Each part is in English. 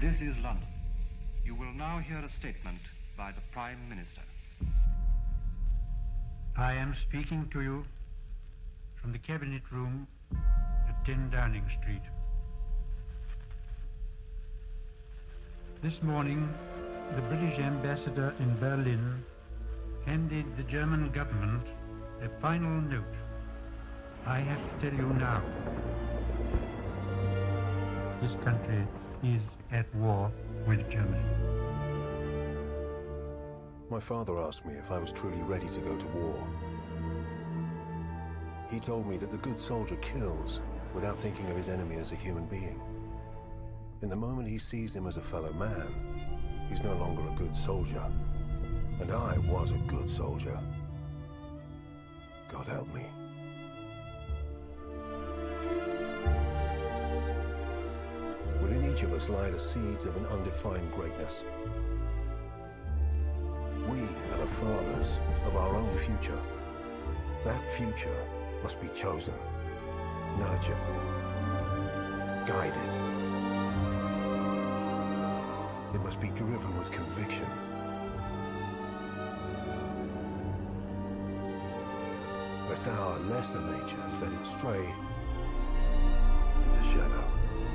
This is London. You will now hear a statement by the Prime Minister. I am speaking to you from the Cabinet Room at 10 Downing Street. This morning, the British ambassador in Berlin handed the German government a final note. I have to tell you now, this country is at war with Germany. My father asked me if I was truly ready to go to war. He told me that the good soldier kills without thinking of his enemy as a human being. In the moment he sees him as a fellow man, he's no longer a good soldier. And I was a good soldier. God help me. Within each of us lie the seeds of an undefined greatness. We are the fathers of our own future. That future must be chosen, nurtured, guided. It must be driven with conviction. Lest our lesser natures let it stray into shadow.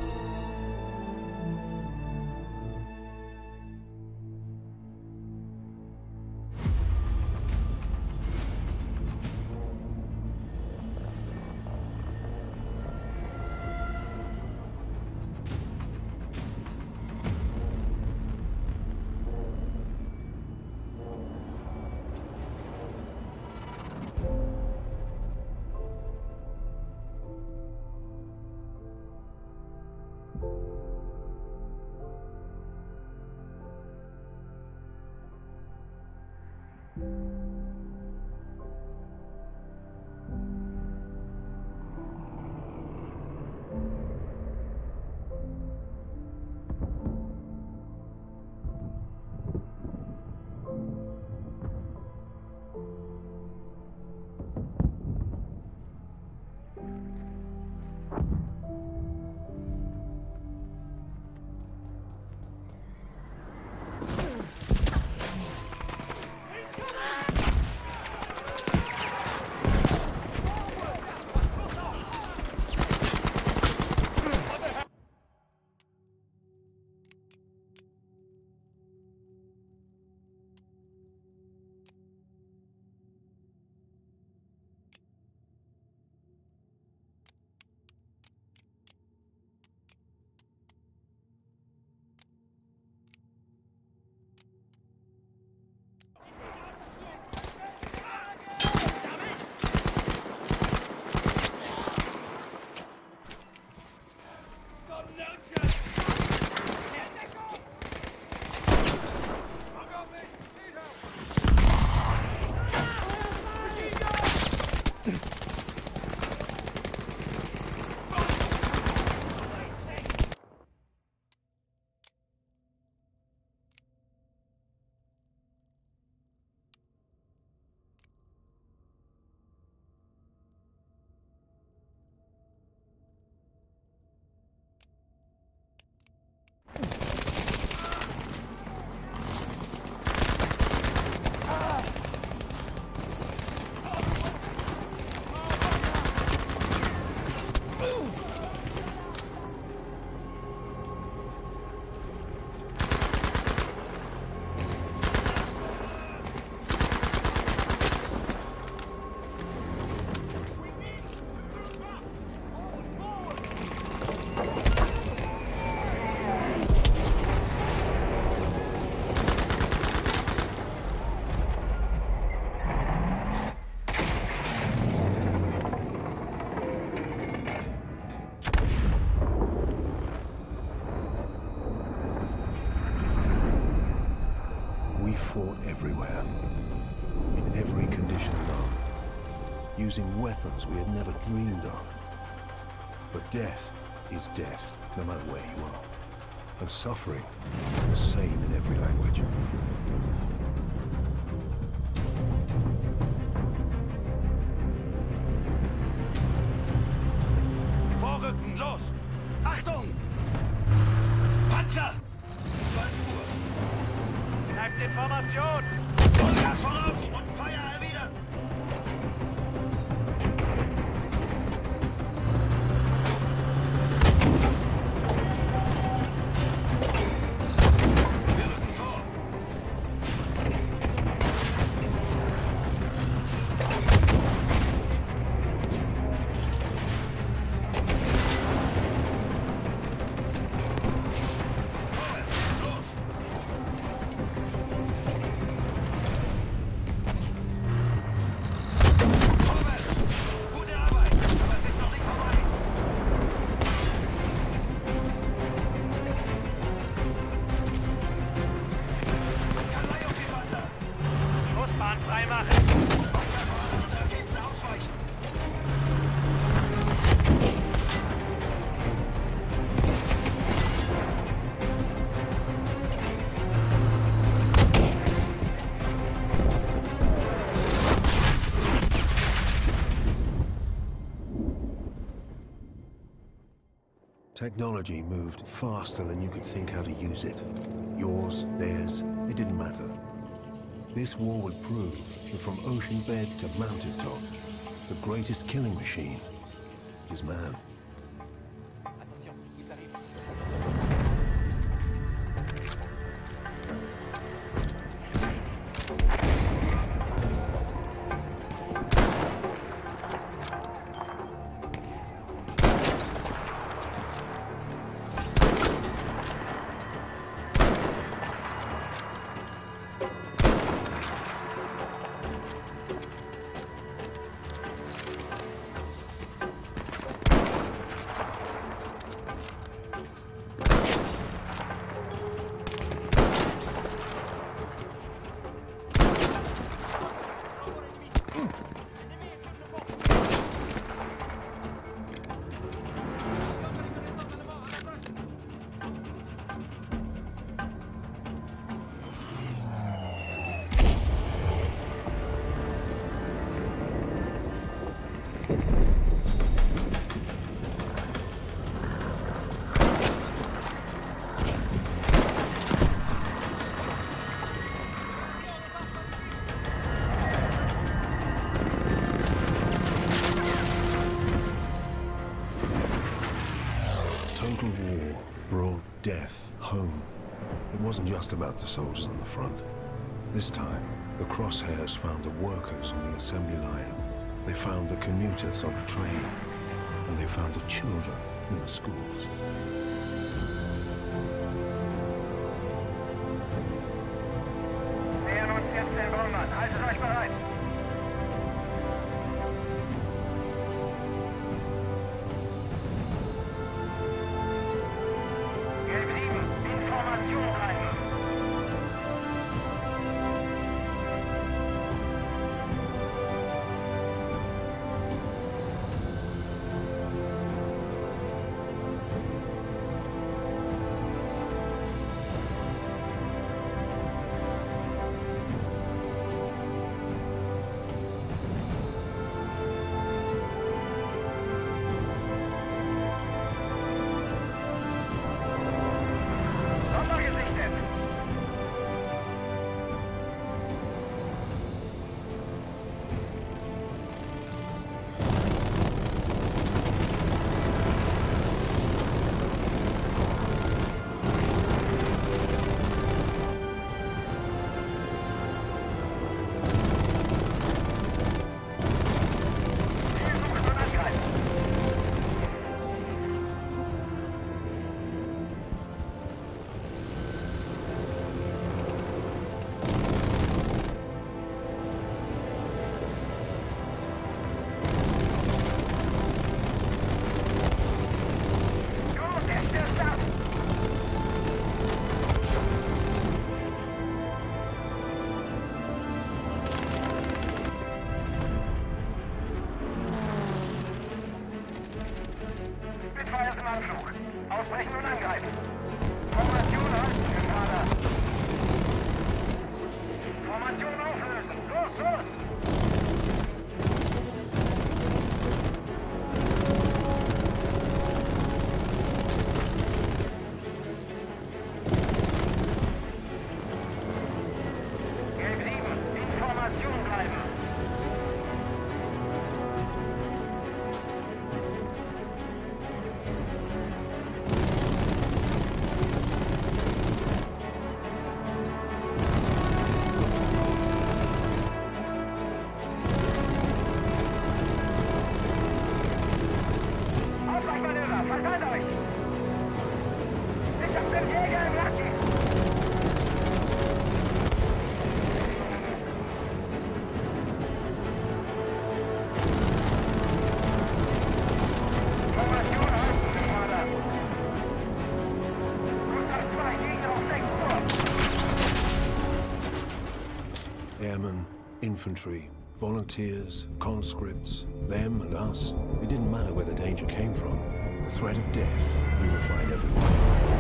Everywhere, in every condition known, using weapons we had never dreamed of. But death is death, no matter where you are. And suffering is the same in every language. Vorrücken, los! Achtung! Panzer! Bleibt in Formation! Vollgas voraus und Feuer erwidern! Wir rücken vor! Schussbahn freimachen! Technology moved faster than you could think how to use it. Yours, theirs, it didn't matter. This war would prove that from ocean bed to mountaintop, the greatest killing machine is man. Total war brought death home. It wasn't just about the soldiers on the front. This time, the crosshairs found the workers on the assembly line. They found the commuters on the train. And they found the children in the schools. Nähern uns jetzt den Bomber. Haltet euch bereit! Gelb 7, in Formation bleiben! Airmen, infantry, volunteers, conscripts, them and us. It didn't matter where the danger came from. The threat of death unified everyone.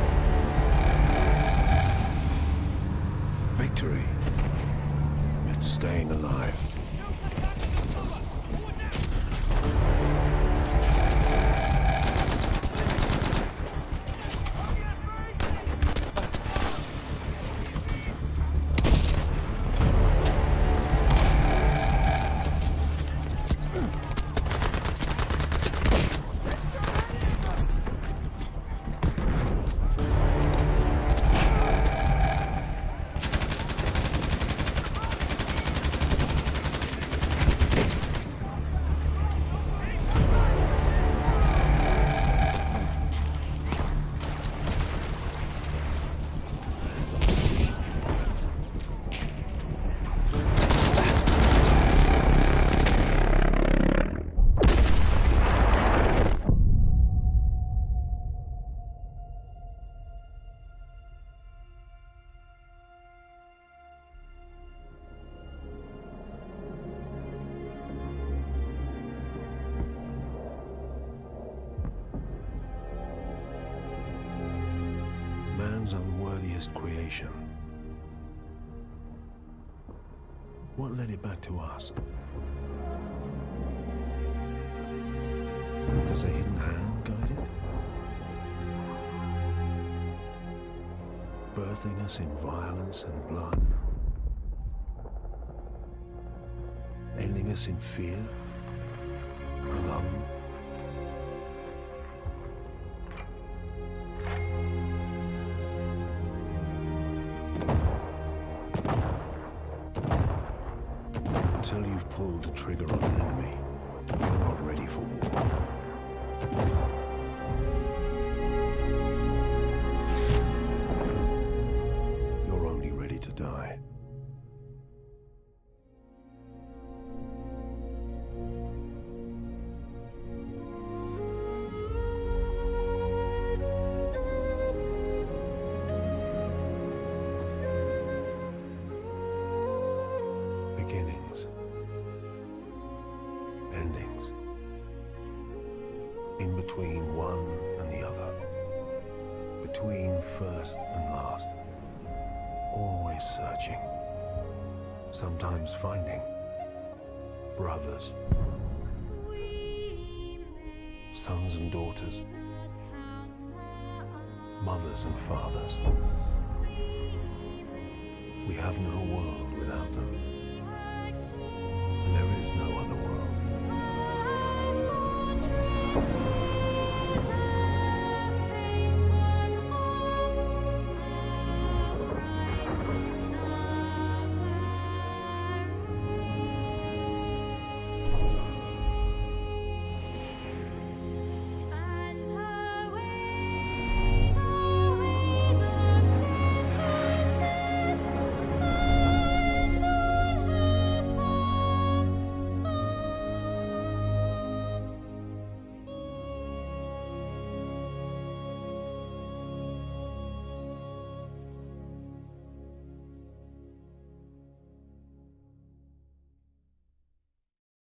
Victory meant staying alive. Man's unworthiest creation. What led it back to us? Does a hidden hand guide it? Birthing us in violence and blood? Ending us in fear? Alone? Until you've pulled the trigger on an enemy, you're not ready for war. You're only ready to die. Beginnings. Endings. In between one and the other. Between first and last. Always searching. Sometimes finding. Brothers. Sons and daughters. Mothers and fathers. We have no world without them. And there is no other world.